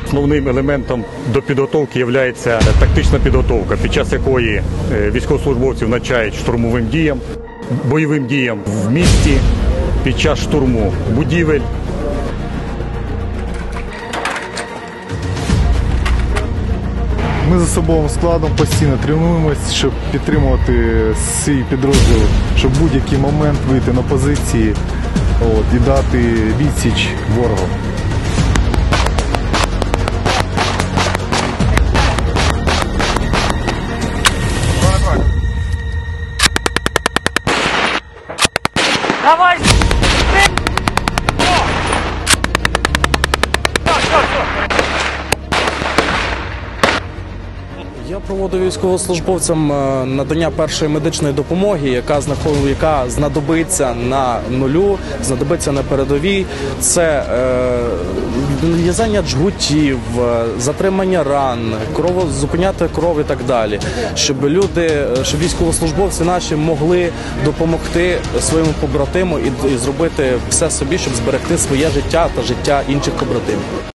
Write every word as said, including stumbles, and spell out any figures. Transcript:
Основним елементом до підготовки є тактична підготовка, під час якої військовослужбовців навчають штурмовим діям, бойовим діям в місті, під час штурму будівель. Ми з особовим складом постійно тренуємося, щоб підтримувати свій підрозділ, щоб в будь-який момент вийти на позиції от, і дати відсіч ворогу. Давай! Я проводив військовослужбовцям надання першої медичної допомоги, яка яка знадобиться на нулю, знадобиться на передовій. Це в'язання джгутів, затримання ран, кров, зупиняти кров і так далі. Щоб люди, щоб військовослужбовці наші могли допомогти своєму побратиму і, і зробити все собі, щоб зберегти своє життя та життя інших побратимів.